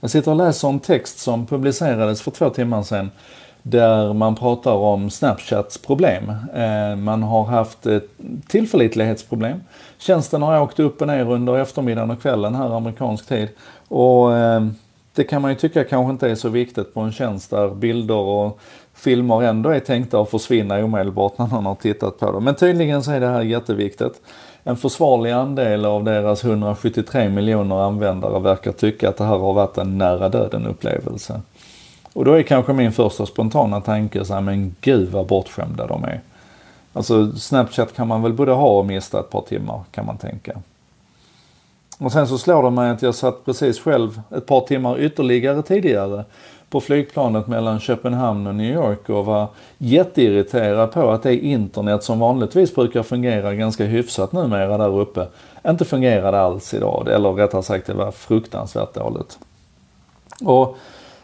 Jag sitter och läser en text som publicerades för 2 timmar sedan där man pratar om Snapchats problem. Man har haft ett tillförlitlighetsproblem. Tjänsten har åkt upp och ner under eftermiddagen och kvällen här amerikansk tid. Och det kan man ju tycka kanske inte är så viktigt på en tjänst där bilder och filmer ändå är tänkta att försvinna omedelbart när någon har tittat på dem. Men tydligen så är det här jätteviktigt. En försvarlig andel av deras 173 miljoner användare verkar tycka att det här har varit en nära döden upplevelse. Och då är kanske min första spontana tanke så här, men gud vad bortskämda de är. Alltså Snapchat kan man väl både ha och mista ett par timmar, kan man tänka. Och sen så slår det mig att jag satt precis själv ett par timmar ytterligare tidigare på flygplanet mellan Köpenhamn och New York och var jätteirriterad på att det internet som vanligtvis brukar fungera ganska hyfsat numera där uppe inte fungerade alls idag. Eller rättare sagt, det var fruktansvärt dåligt. Och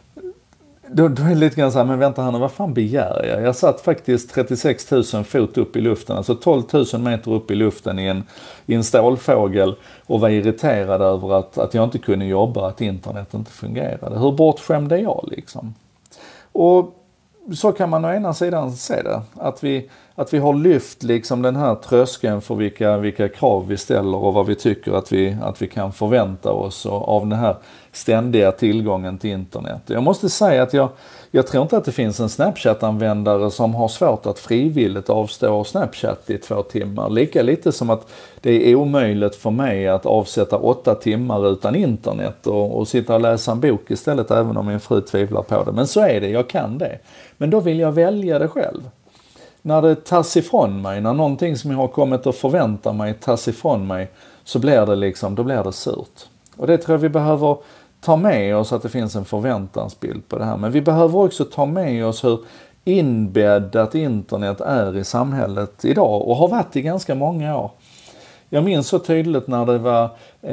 då är det lite grann så här, men vänta här nu, vad fan begär jag? Jag satt faktiskt 36 000 fot upp i luften, alltså 12 000 meter upp i luften i en stålfågel och var irriterad över att jag inte kunde jobba, att internet inte fungerade. Hur bortskämd är jag liksom? Och så kan man å ena sidan se det, att vi har lyft liksom den här tröskeln för vilka krav vi ställer och vad vi tycker att vi kan förvänta oss av den här ständiga tillgången till internet. Jag måste säga att jag tror inte att det finns en Snapchat-användare som har svårt att frivilligt avstå Snapchat i 2 timmar. Lika lite som att det är omöjligt för mig att avsätta 8 timmar utan internet och sitta och läsa en bok istället, även om min fru tvivlar på det. Men så är det, jag kan det. Men då vill jag välja det själv. När det tas ifrån mig, när någonting som jag har kommit att förvänta mig tas ifrån mig, så blir det liksom, då blir det surt. Och det tror jag vi behöver ta med oss, att det finns en förväntansbild på det här. Men vi behöver också ta med oss hur inbäddat internet är i samhället idag och har varit i ganska många år. Jag minns så tydligt när det var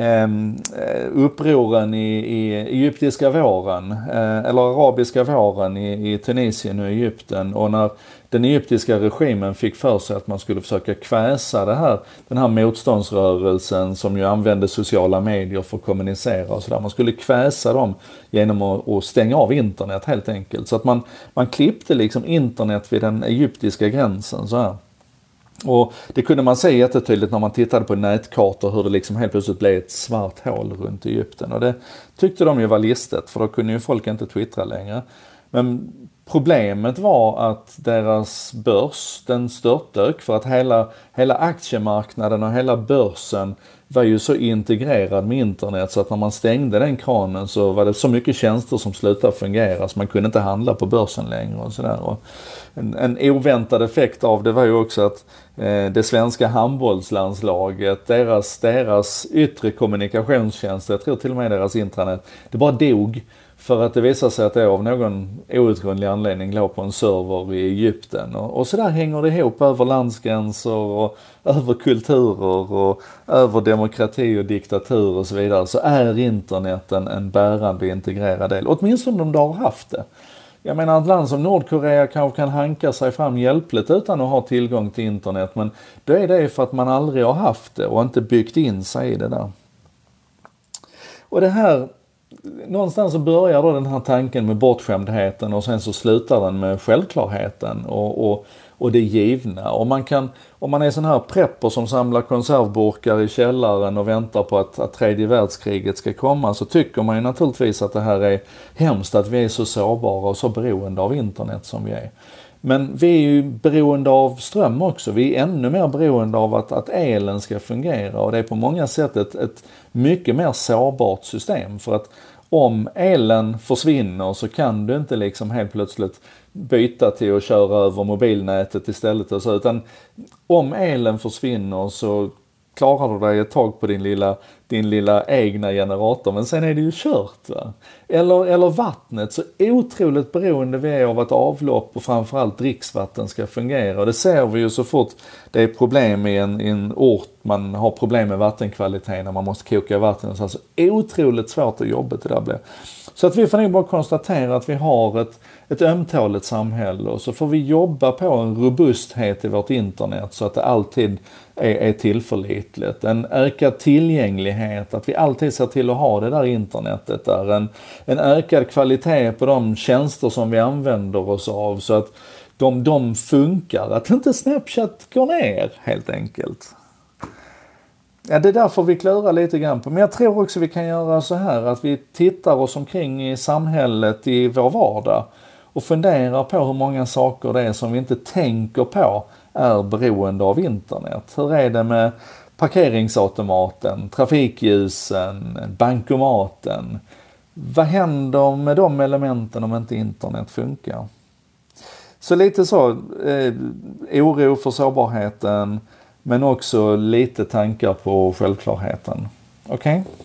upproren i egyptiska våren, eller arabiska våren i Tunisien och Egypten, och när den egyptiska regimen fick för sig att man skulle försöka kväsa den här motståndsrörelsen som ju använde sociala medier för att kommunicera och sådär. Man skulle kväsa dem genom att stänga av internet helt enkelt. Så att man klippte liksom internet vid den egyptiska gränsen så här. Och det kunde man se jättetydligt när man tittade på nätkartor, hur det liksom helt plötsligt blev ett svart hål runt Egypten. Och det tyckte de ju var listet, för då kunde ju folk inte twittra längre. Men problemet var att deras börs, den störtdök, för att hela aktiemarknaden och hela börsen var ju så integrerad med internet, så att när man stängde den kranen så var det så mycket tjänster som slutade fungera så man kunde inte handla på börsen längre och sådär. Och en oväntad effekt av det var ju också att det svenska handbollslandslaget, deras yttre kommunikationstjänst, jag tror till och med deras intranet, det bara dog. För att det visar sig att det av någon outgrundlig anledning låg på en server i Egypten. Och så där hänger det ihop över landsgränser och över kulturer och över demokrati och diktatur och så vidare. Så är internet en bärande integrerad del. Åtminstone om de har haft det. Jag menar, ett land som Nordkorea kanske kan hanka sig fram hjälpligt utan att ha tillgång till internet. Men då är det för att man aldrig har haft det och inte byggt in sig i det där. Och det här... Någonstans så börjar då den här tanken med bortskämdheten och sen så slutar den med självklarheten och det givna. Och om man är sån här prepper som samlar konservburkar i källaren och väntar på att tredje världskriget ska komma, så tycker man ju naturligtvis att det här är hemskt, att vi är så sårbara och så beroende av internet som vi är. Men vi är ju beroende av ström också. Vi är ännu mer beroende av att elen ska fungera. Och det är på många sätt ett mycket mer sårbart system. För att om elen försvinner så kan du inte liksom helt plötsligt byta till att köra över mobilnätet istället. Och så, utan om elen försvinner så klarar du dig ett tag på din lilla egna generator, men sen är det ju kört, va? Eller vattnet, så otroligt beroende vi är av att avlopp och framförallt dricksvatten ska fungera. Och det ser vi ju så fort det är problem i en ort, man har problem med vattenkvaliteten när man måste koka vatten. Så alltså otroligt svårt att jobba det där blir. Så att vi får nog bara konstatera att vi har ett ömtåligt samhälle, och så får vi jobba på en robusthet i vårt internet så att det alltid är tillförlitligt. En ökad tillgänglighet, att vi alltid ser till att ha det där internetet där. En ökad kvalitet på de tjänster som vi använder oss av så att de funkar. Att inte Snapchat går ner helt enkelt. Ja, det är därför vi klurar lite grann på. Men jag tror också vi kan göra så här att vi tittar oss omkring i samhället i vår vardag och funderar på hur många saker det är som vi inte tänker på är beroende av internet. Hur är det med parkeringsautomaten, trafikljusen, bankomaten? Vad händer med de elementen om inte internet funkar? Så lite så, oro för sårbarheten, men också lite tankar på självklarheten. Okej?